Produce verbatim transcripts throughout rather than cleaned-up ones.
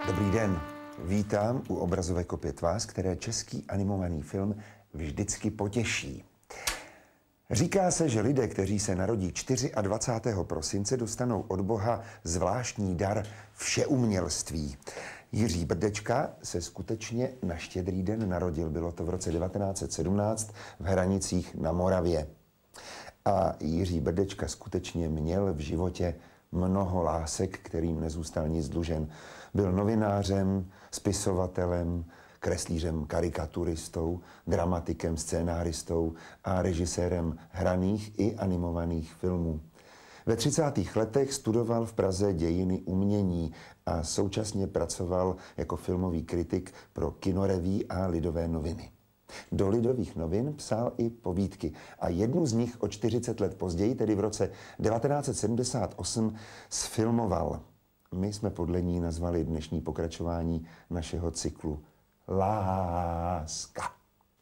Dobrý den, vítám u obrazovek opět vás, které český animovaný film vždycky potěší. Říká se, že lidé, kteří se narodí dvacátého čtvrtého prosince, dostanou od Boha zvláštní dar všeumělství. Jiří Brdečka se skutečně na Štědrý den narodil. Bylo to v roce devatenáct set sedmnáct v Hranicích na Moravě. A Jiří Brdečka skutečně měl v životě mnoho lásek, kterým nezůstal nic dlužen. Byl novinářem, spisovatelem, kreslířem, karikaturistou, dramatikem, scénáristou a režisérem hraných i animovaných filmů. Ve třicátých letech studoval v Praze dějiny umění a současně pracoval jako filmový kritik pro Kinoreví a Lidové noviny. Do Lidových novin psal i povídky a jednu z nich o čtyřicet let později, tedy v roce devatenáct set sedmdesát osm, sfilmoval. My jsme podle ní nazvali dnešní pokračování našeho cyklu Láska.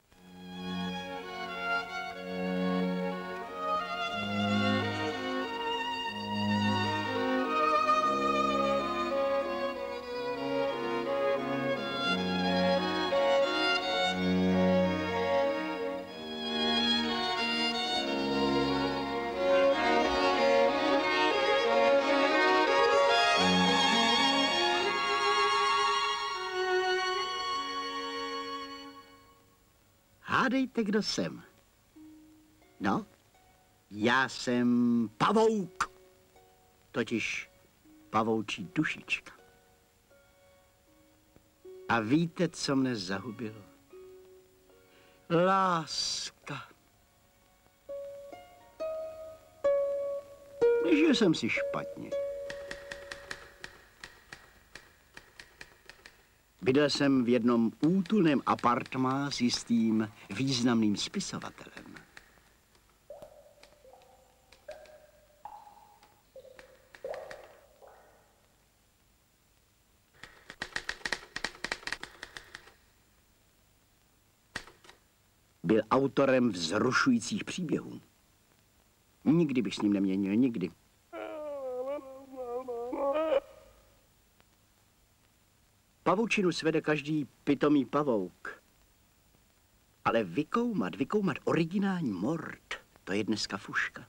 Hádejte, kdo jsem. No, já jsem pavouk, totiž pavoučí dušička. A víte, co mne zahubilo? Láska. Nežil jsem si špatně. Bydlel jsem v jednom útulném apartmá s jistým významným spisovatelem. Byl autorem vzrušujících příběhů. Nikdy bych s ním neměnil, nikdy. Pavučinu svede každý pitomý pavouk. Ale vykoumat, vykoumat originální mord, to je dneska fuška.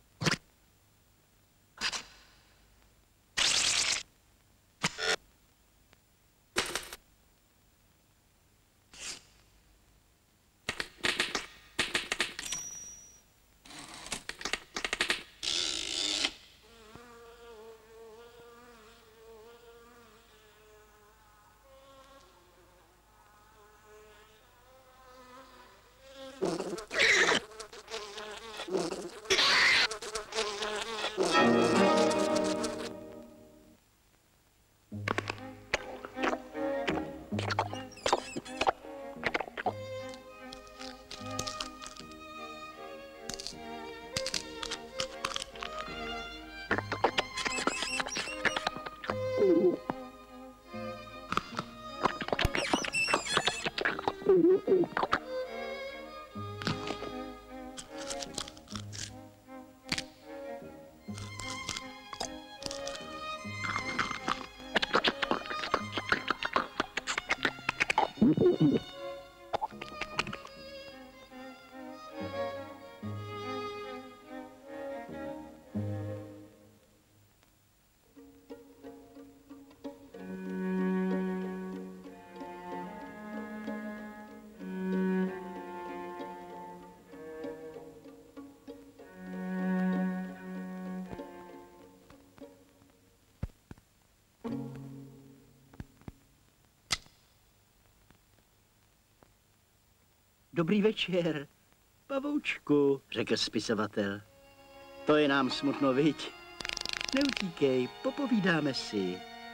Dobrý večer, pavoučku, řekl spisovatel. To je nám smutno, viď? Neutíkej, popovídáme si.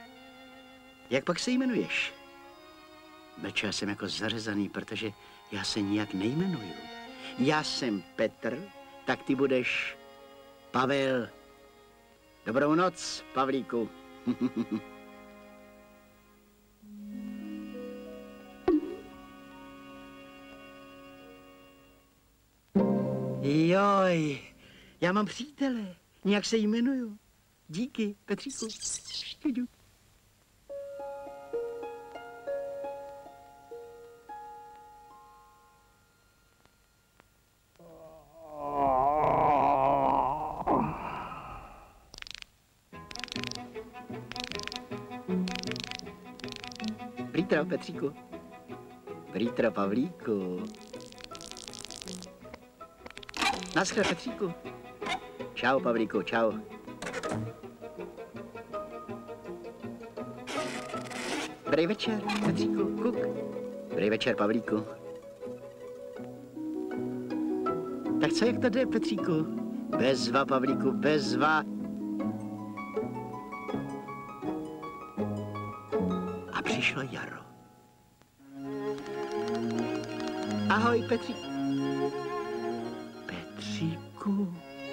Jak pak se jmenuješ? Mlčel jsem jako zařezaný, protože já se nijak nejmenuju. Já jsem Petr, tak ty budeš Pavel. Dobrou noc, Pavlíku. Joj, já mám přítele, nějak se jmenuju. Díky, Petříku. Prítro, Petříku. Prítro, Pavlíku. Naschle, Petříku. Čau, Pavlíku, čau. Dobrý večer, Petříku, kuk. Dobrý večer, Pavlíku. Tak co, jak to jde, Petříku? Bezva, Pavlíku, bezva. A přišlo jaro. Ahoj, Petříku. Petříku.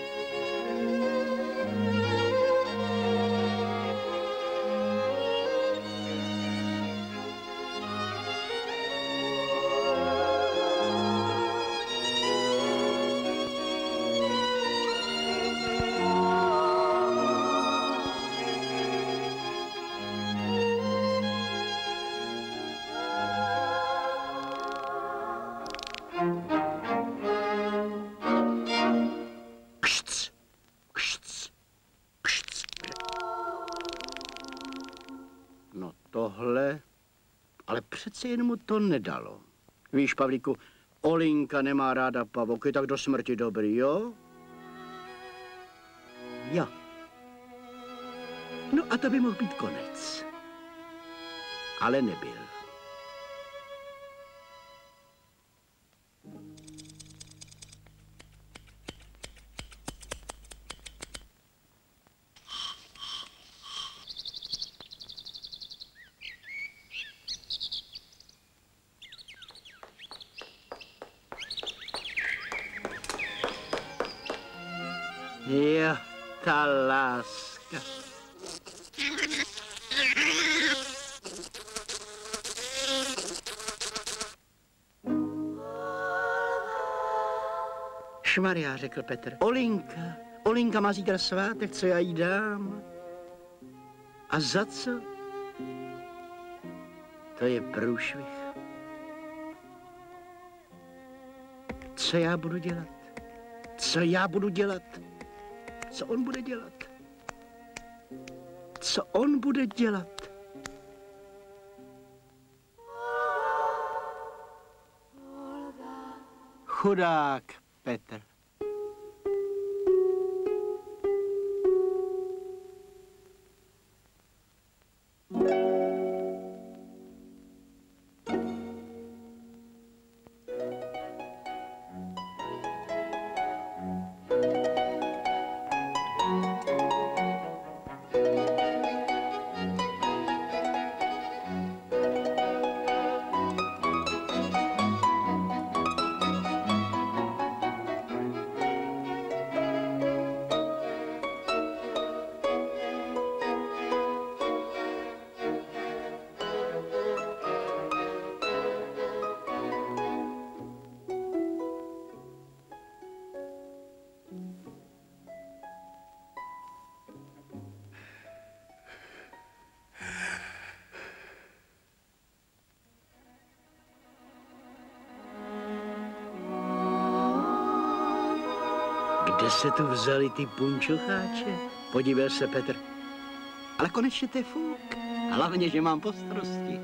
No tohle, ale přece jen mu to nedalo. Víš, Pavlíku, Olinka nemá ráda pavouky, tak do smrti dobrý, jo? Jo. No a to by mohl být konec. Ale nebyl. Jo, ta láska. Šmarja, řekl Petr. Olinka, Olinka má zítra svátek, co já jí dám? A za co? To je průšvih. Co já budu dělat? Co já budu dělat? Co on bude dělat? Co on bude dělat? Chudák Petr. Kde se tu vzali ty punčocháče? Podíval se Petr. Ale konečně to je fuk. Hlavně, že mám postrosti.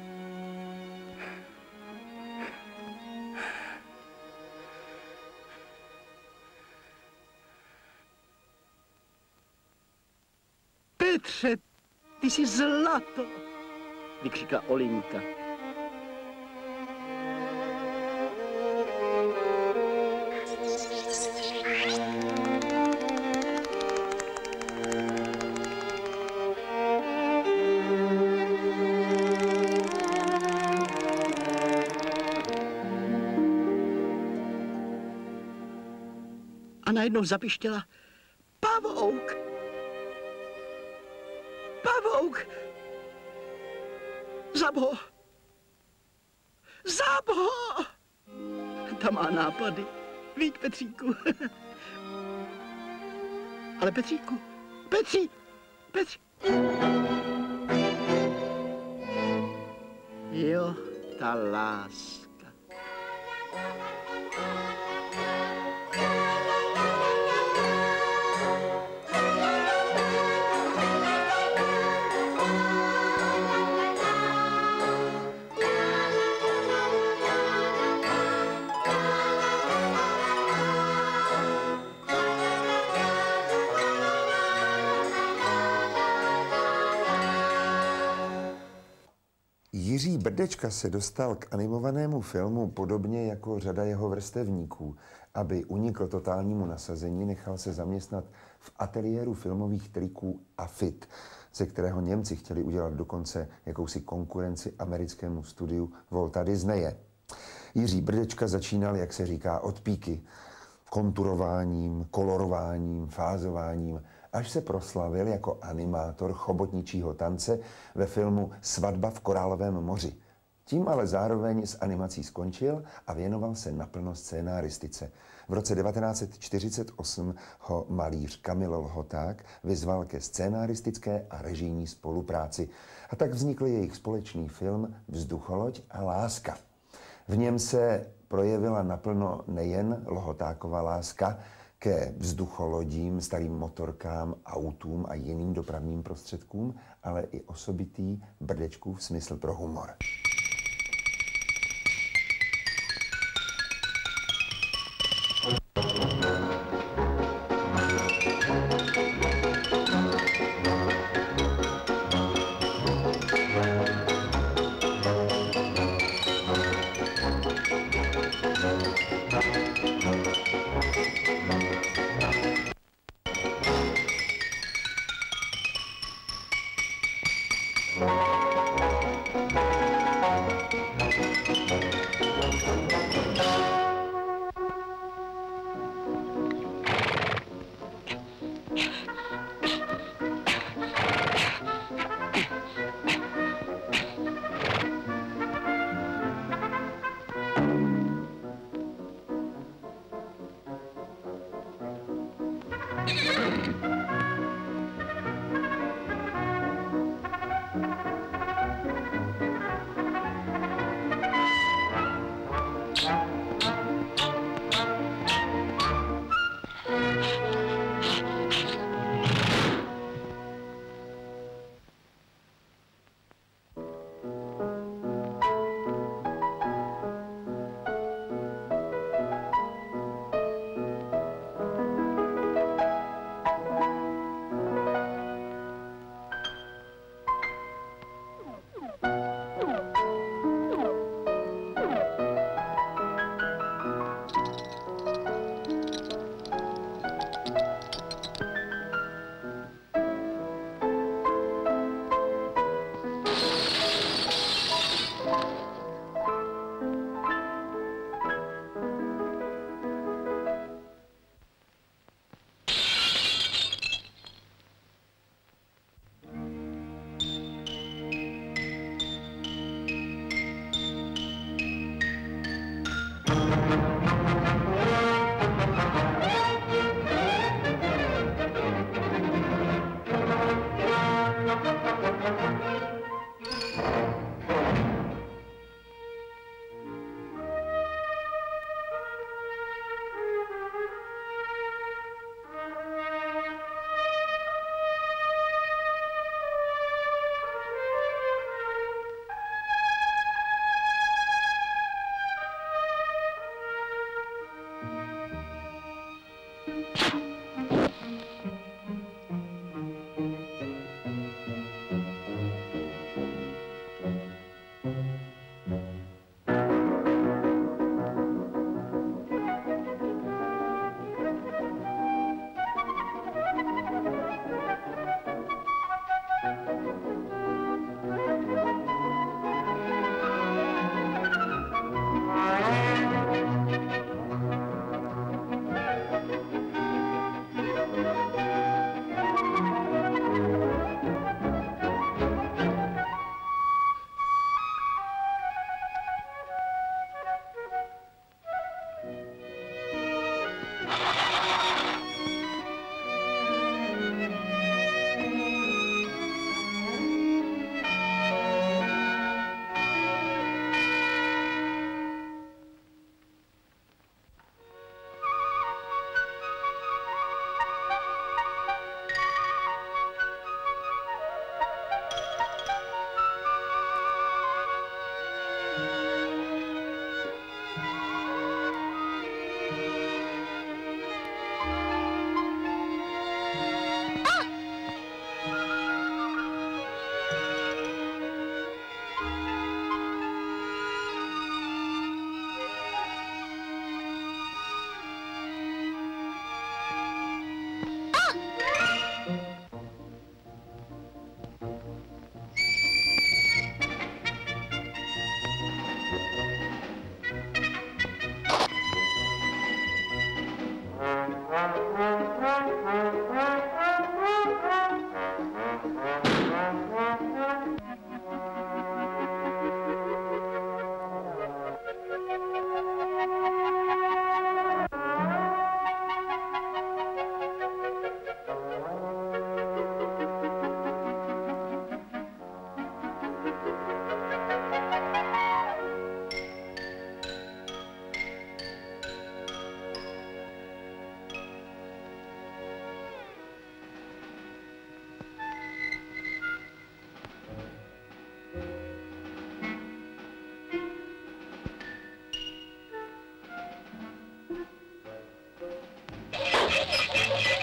Petře, ty jsi zlato, vykřikla Olinka. A najednou zapištěla pavouk. Pavouk. Zab ho. Zab ho. Ta má nápady. Víď, Petříku. Ale Petříku. Petří. Petří. Jo, ta láska. Jiří Brdečka se dostal k animovanému filmu podobně jako řada jeho vrstevníků. Aby unikl totálnímu nasazení, nechal se zaměstnat v ateliéru filmových triků AFIT, ze kterého Němci chtěli udělat dokonce jakousi konkurenci americkému studiu Walta Disneye. Jiří Brdečka začínal, jak se říká, od píky. Konturováním, kolorováním, fázováním, až se proslavil jako animátor chobotničího tance ve filmu Svatba v Korálovém moři. Tím ale zároveň s animací skončil a věnoval se naplno scénaristice. V roce devatenáct set čtyřicet osm ho malíř Kamil Lhoták vyzval ke scénaristické a režijní spolupráci. A tak vznikl jejich společný film Vzducholoď a láska. V něm se projevila naplno nejen Lhotákova láska ke vzducholodím, starým motorkám, autům a jiným dopravním prostředkům, ale i osobitý Brdečkův smysl pro humor.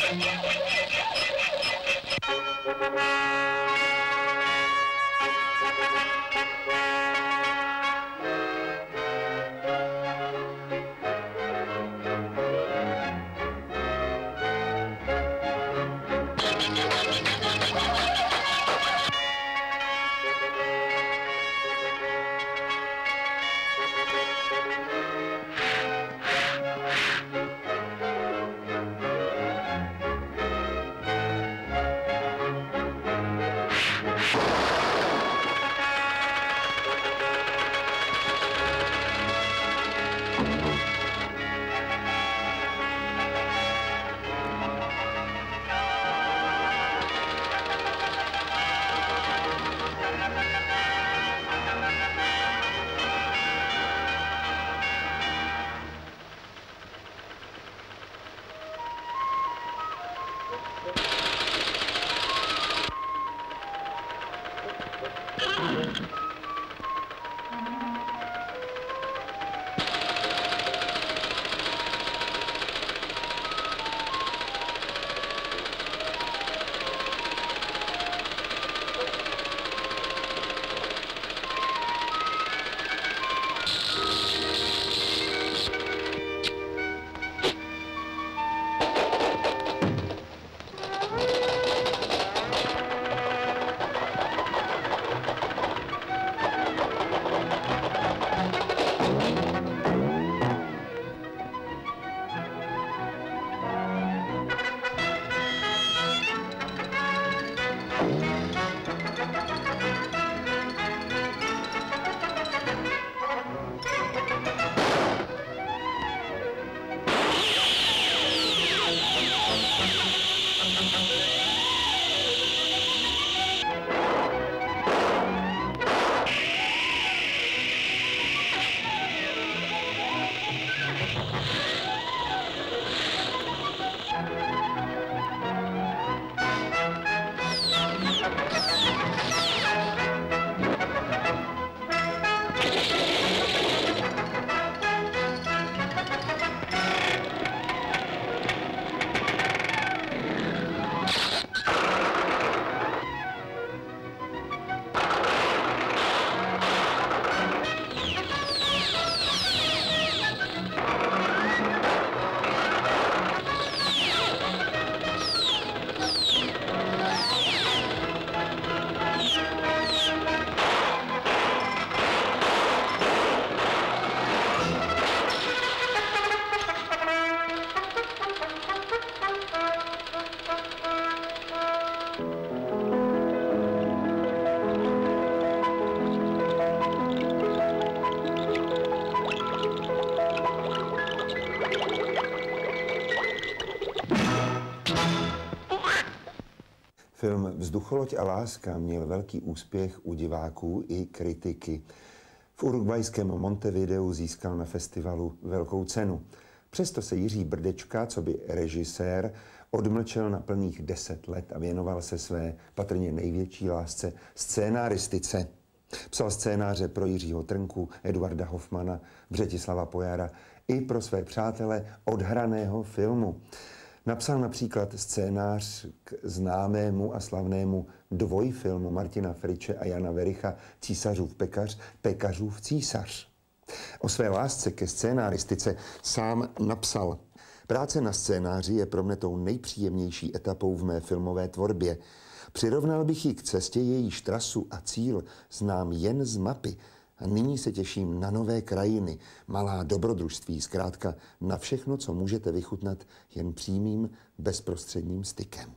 Film Vzducholoď a láska měl velký úspěch u diváků i kritiky. V urugvajském Montevideu získal na festivalu velkou cenu. Přesto se Jiří Brdečka, coby režisér, odmlčel na plných deset let a věnoval se své patrně největší lásce scénaristice. Psal scénáře pro Jiřího Trnku, Eduarda Hoffmana, Břetislava Pojara i pro své přátele odhraného filmu. Napsal například scénář k známému a slavnému dvojfilmu Martina Friče a Jana Vericha Císařův pekař, Pekařův císař. O své lásce ke scénaristice sám napsal: práce na scénáři je pro mne tou nejpříjemnější etapou v mé filmové tvorbě. Přirovnal bych ji k cestě, jejíž trasu a cíl znám jen z mapy. A nyní se těším na nové krajiny, malá dobrodružství, zkrátka na všechno, co můžete vychutnat jen přímým, bezprostředním stykem.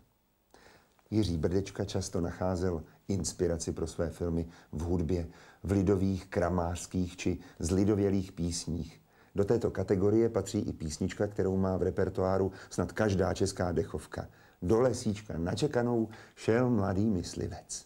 Jiří Brdečka často nacházel inspiraci pro své filmy v hudbě, v lidových, kramářských či zlidovělých písních. Do této kategorie patří i písnička, kterou má v repertoáru snad každá česká dechovka. Do lesíčka načekanou šel mladý myslivec.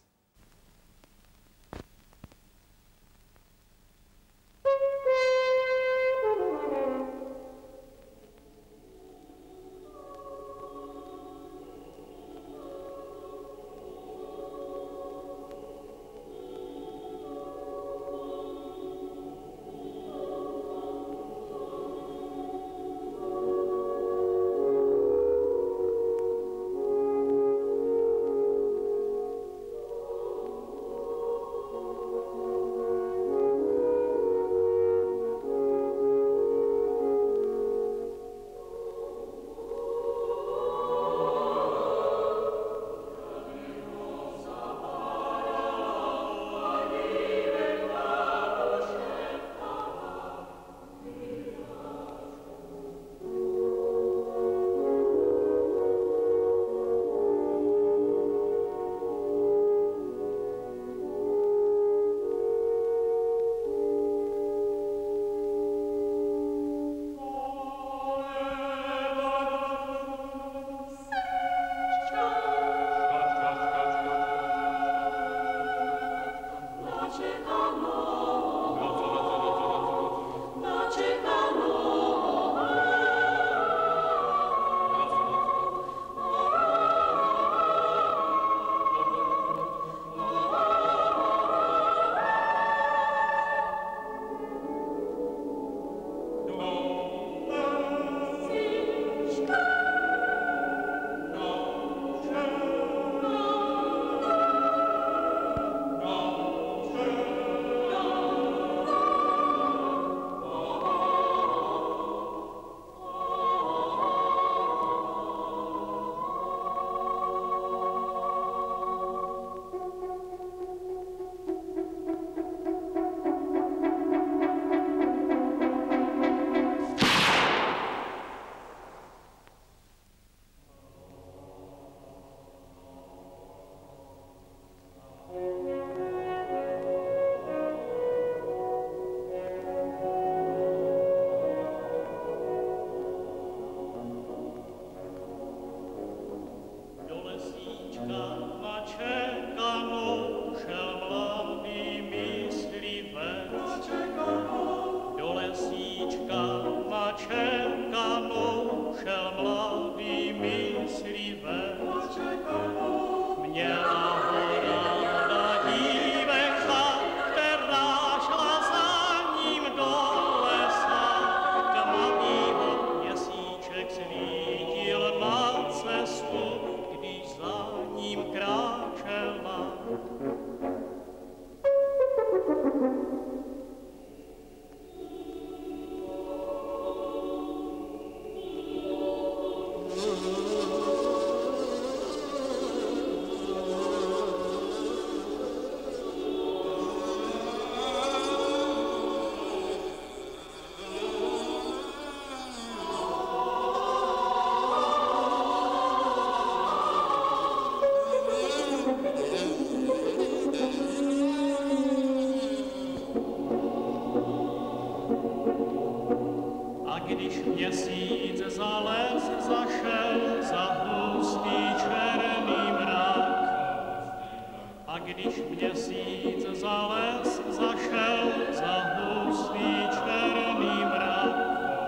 když měsíc za les zašel, za hustý černý mrak. A když měsíc za les zašel, za hustý černý mrak,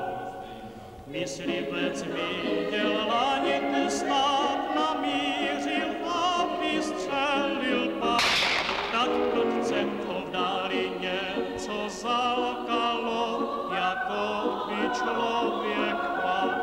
myslivec viděl laňku stát, namířil a vystřelil pak. Tak prudcem to v dáli něco zalkalo, jako by člověk pad.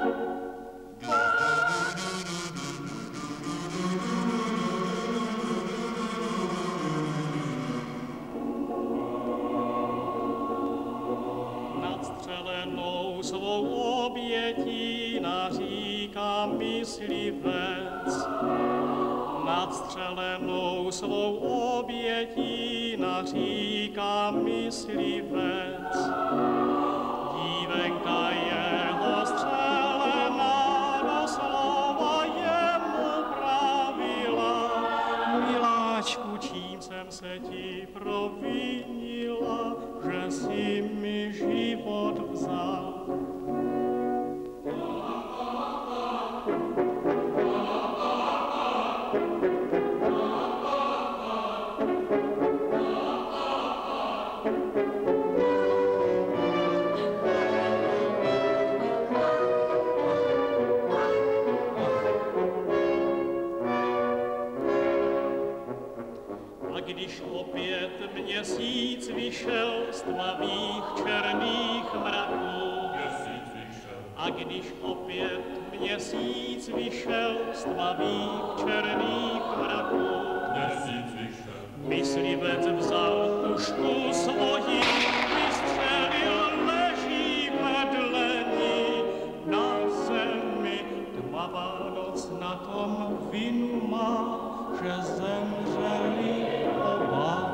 Nadstřelenou svou obětí naříká myslivec. Nadstřelenou svou obětí naříká myslivec. Dívenka jeho střelená doslova jemu pravila: miláčku, čím jsem se ti provinila, že si mi život vzal. Když opět měsíc vyšel z tmavých černých mraků, a když opět měsíc vyšel z tmavých černých mraků, myslivec vzal pušku svoji, vystřelil, leží vedle ní na zemi. Tmavá noc na tom vinu má, že zemřeli oba.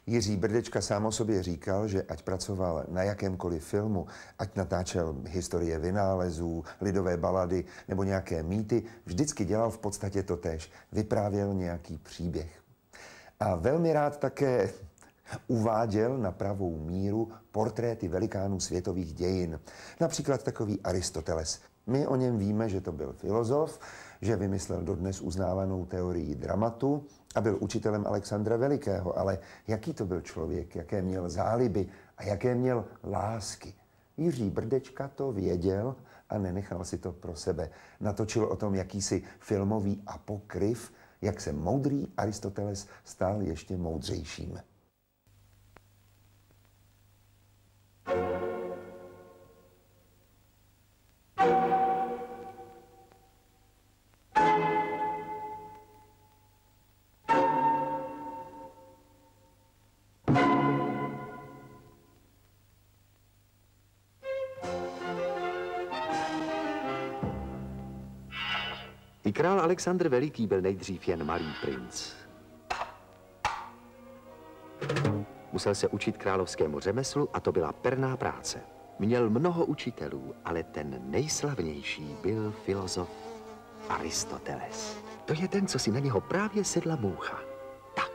Jiří Brdečka sám o sobě říkal, že ať pracoval na jakémkoliv filmu, ať natáčel historie vynálezů, lidové balady nebo nějaké mýty, vždycky dělal v podstatě totéž. Vyprávěl nějaký příběh. A velmi rád také uváděl na pravou míru portréty velikánů světových dějin. Například takový Aristoteles. My o něm víme, že to byl filozof, že vymyslel dodnes uznávanou teorii dramatu a byl učitelem Alexandra Velikého. Ale jaký to byl člověk, jaké měl záliby a jaké měl lásky? Jiří Brdečka to věděl a nenechal si to pro sebe. Natočil o tom jakýsi filmový apokryf, jak se moudrý Aristoteles stal ještě moudřejším. I král Alexandr Veliký byl nejdřív jen malý princ. Musel se učit královskému řemeslu a to byla perná práce. Měl mnoho učitelů, ale ten nejslavnější byl filozof Aristoteles. To je ten, co si na něho právě sedla moucha. Tak.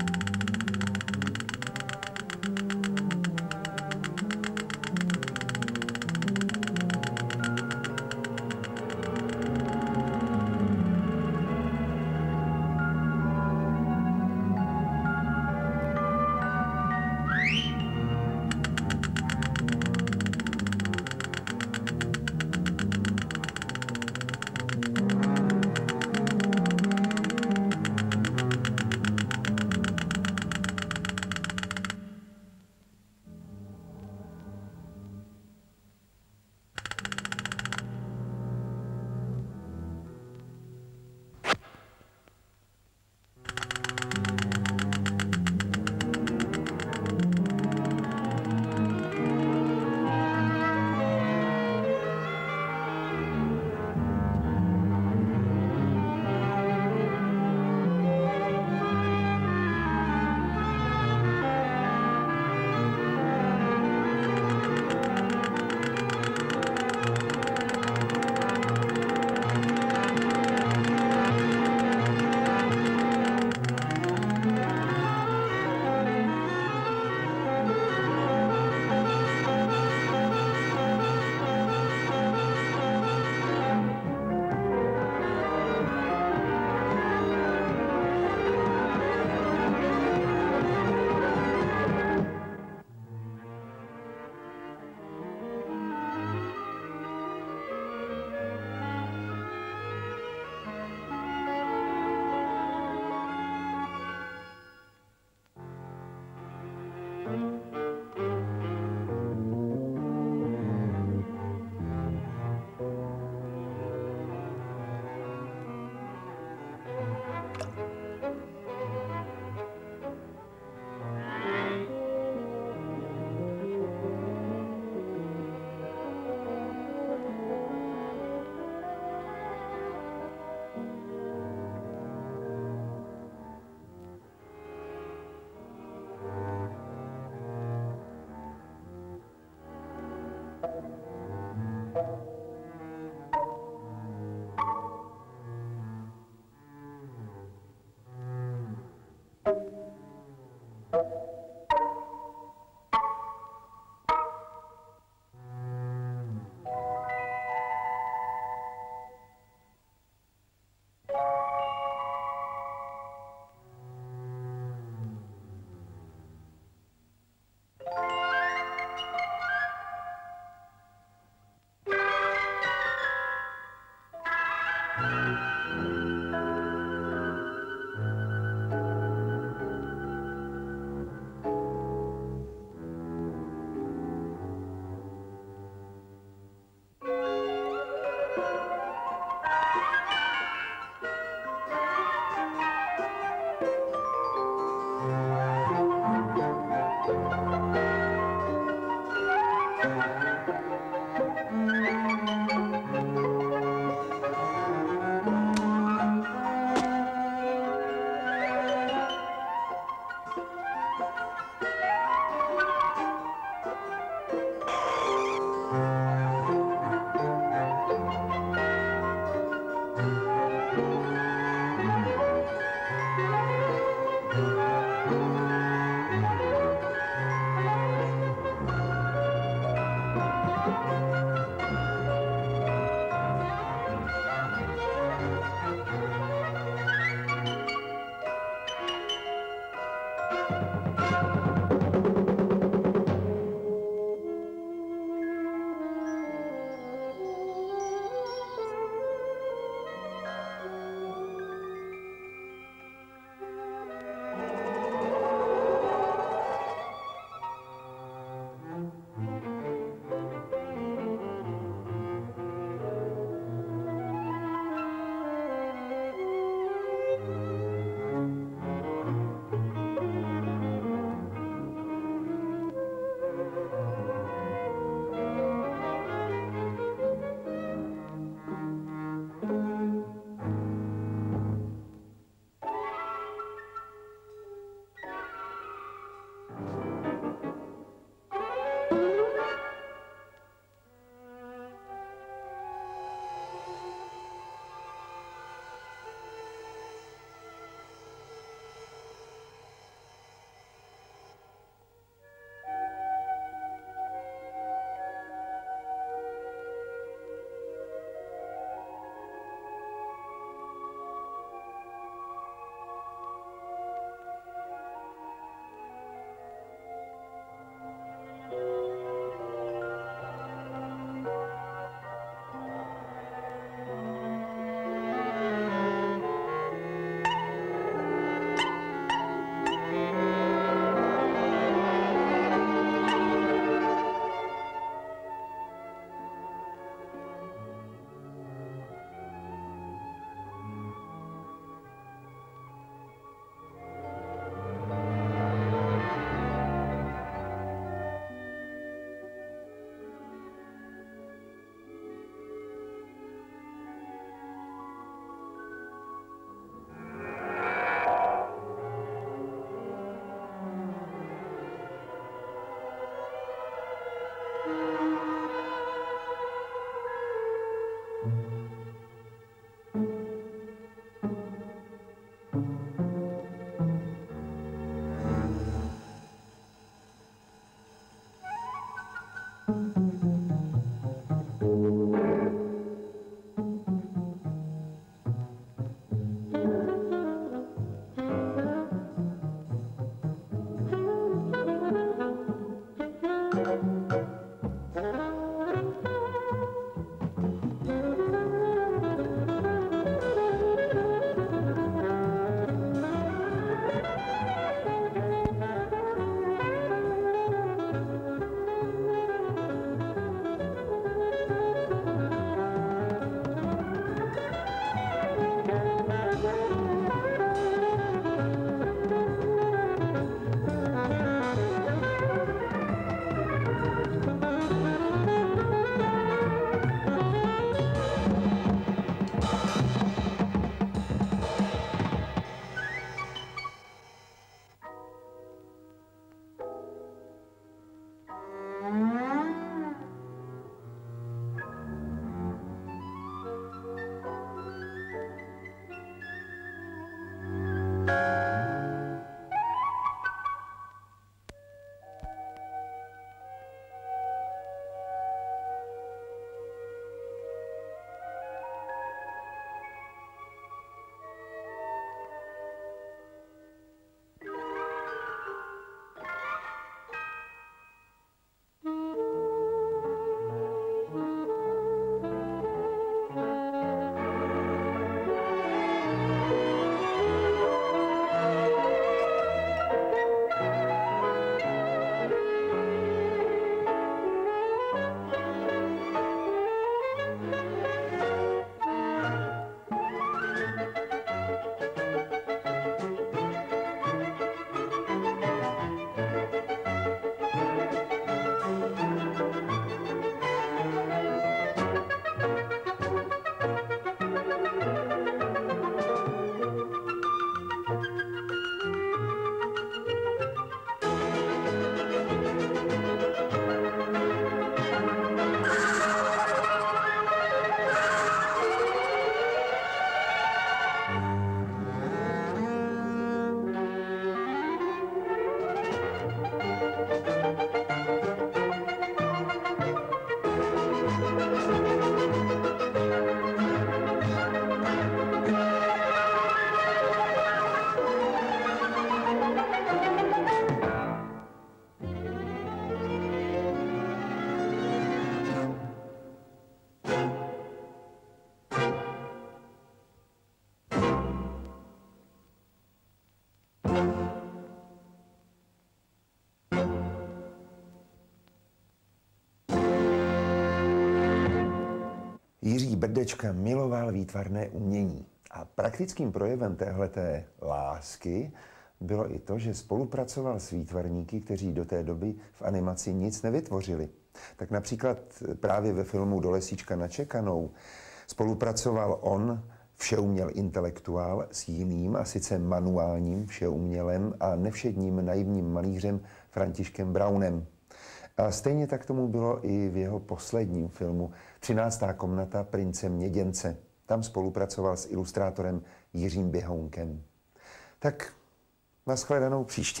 Jiří Brdečka miloval výtvarné umění a praktickým projevem téhleté lásky bylo i to, že spolupracoval s výtvarníky, kteří do té doby v animaci nic nevytvořili. Tak například právě ve filmu Do lesíčka na čekanou spolupracoval on, všeuměl intelektuál, s jiným, a sice manuálním všeumělem a nevšedním naivním malířem Františkem Braunem. A stejně tak tomu bylo i v jeho posledním filmu Třináctá komnata prince Měděnce. Tam spolupracoval s ilustrátorem Jiřím Běhounkem. Tak nashledanou příště.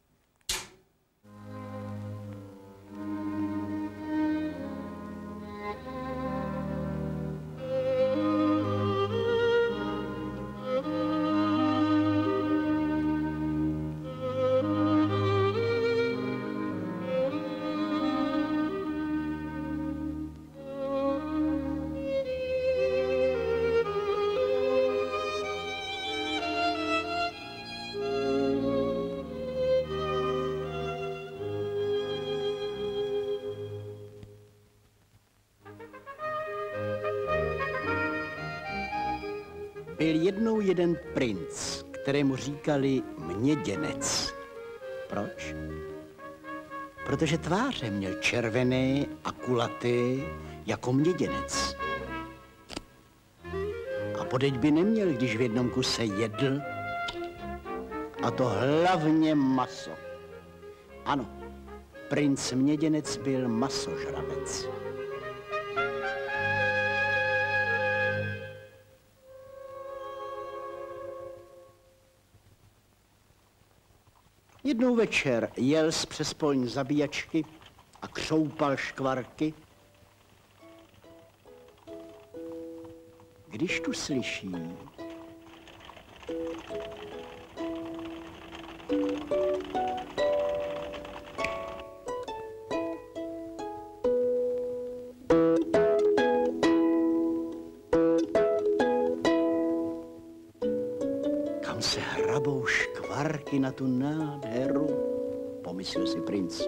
Byl jednou jeden princ, kterému říkali Měděnec. Proč? Protože tváře měl červené a kulaté jako měděnec. A podeď by neměl, když v jednom kuse jedl, a to hlavně maso. Ano, princ Měděnec byl masožravec. Jednou večer jel přes polň zabíjačky a křoupal škvarky, když tu slyší kam se hrabou škvarky na tu nádheru, pomyslel si princ.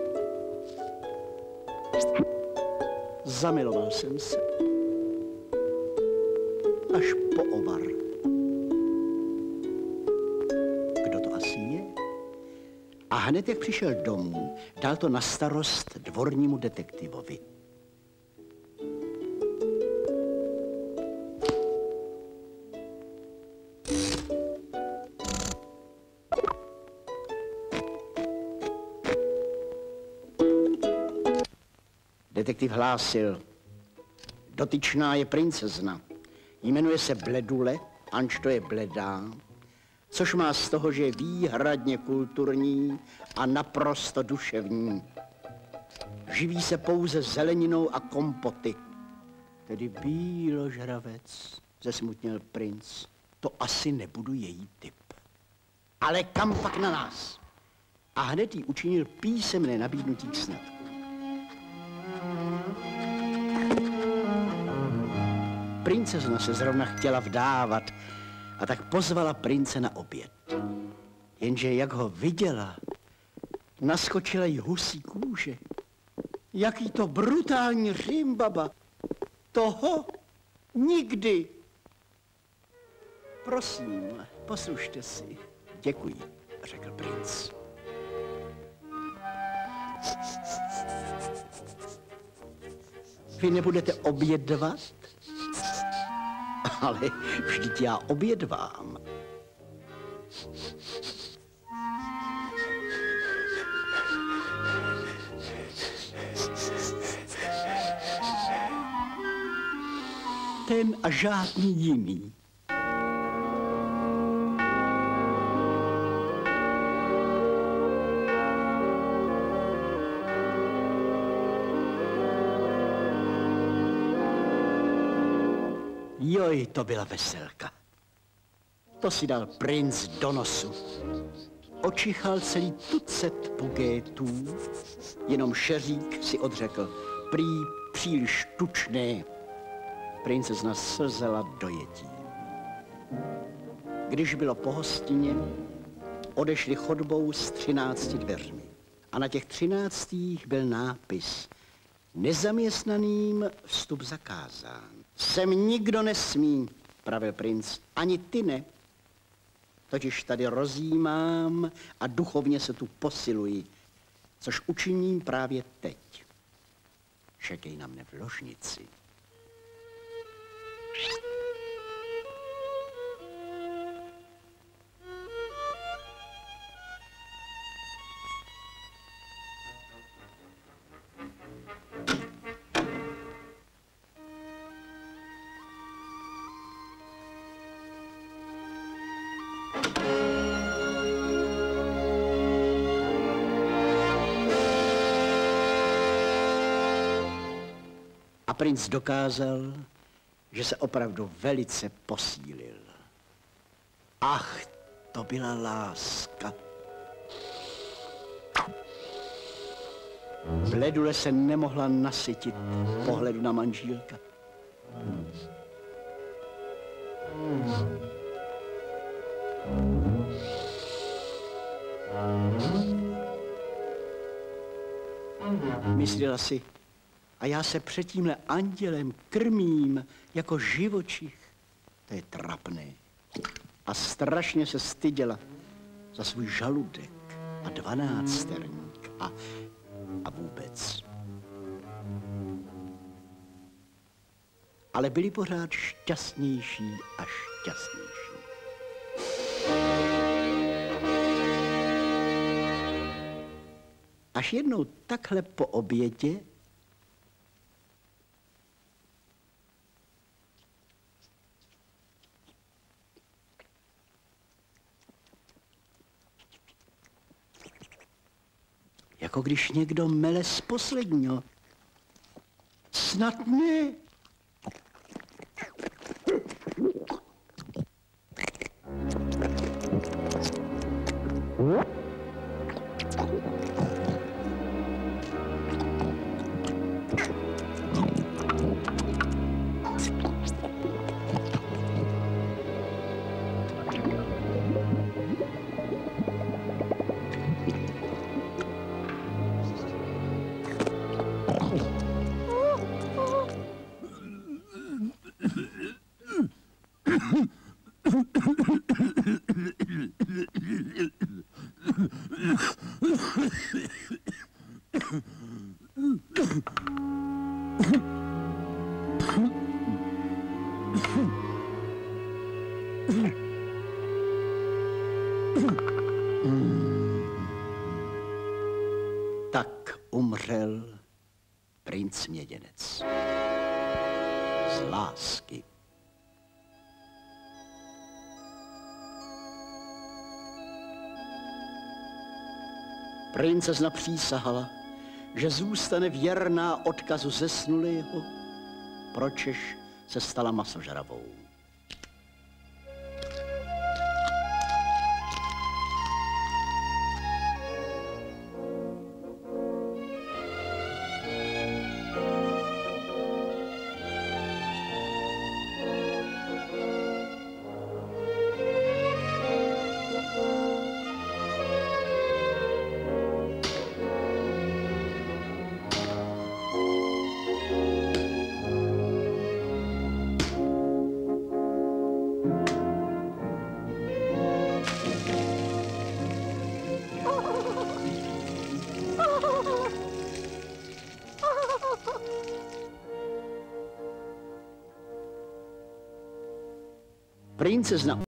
Zamiloval jsem se. Až po ovar. Kdo to asi je? A hned, jak přišel domů, dal to na starost dvornímu detektivovi. Detektiv hlásil, dotyčná je princezna. Jmenuje se Bledule, anč to je bledá, což má z toho, že je výhradně kulturní a naprosto duševní. Živí se pouze zeleninou a kompoty. Tedy bíložravec, zesmutněl princ. To asi nebudu její typ. Ale kam pak na nás? A hned jí učinil písemné nabídnutí k sňatku. Princezna se zrovna chtěla vdávat a tak pozvala prince na oběd. Jenže jak ho viděla, naskočila jí husí kůže. Jaký to brutální řím, baba. Toho nikdy. Prosím, poslušte si. Děkuji, řekl princ. Vy nebudete obědvat? Ale vždyť já obědvám. Ten a žádný jiný. Joj, to byla veselka. To si dal princ do nosu. Očichal celý tucet pugétů, jenom šeřík si odřekl, prý příliš tučné. Princezna slzela dojetí. Když bylo po hostině, odešli chodbou s třinácti dveřmi. A na těch třináctých byl nápis Nezaměstnaným vstup zakázán. Sem nikdo nesmí, pravil princ, ani ty ne. Totiž tady rozjímám a duchovně se tu posiluji, což učiním právě teď. Čekej na mne v ložnici. A princ dokázal, že se opravdu velice posílil. Ach, to byla láska. Bledule se nemohla nasytit pohledu na manžílka. Myslela si, a já se před tímhle andělem krmím jako živočich. To je trapné. A strašně se styděla za svůj žaludek a dvanácterník a, a vůbec. Ale byli pořád šťastnější a šťastnější. Až jednou takhle po obědě jako když někdo mele z posledního. Snad ne. Tak umřel princ Měděnec. Z lásky. Princezna přísahala, že zůstane věrná odkazu zesnulého, pročež se stala masožravou. Princezna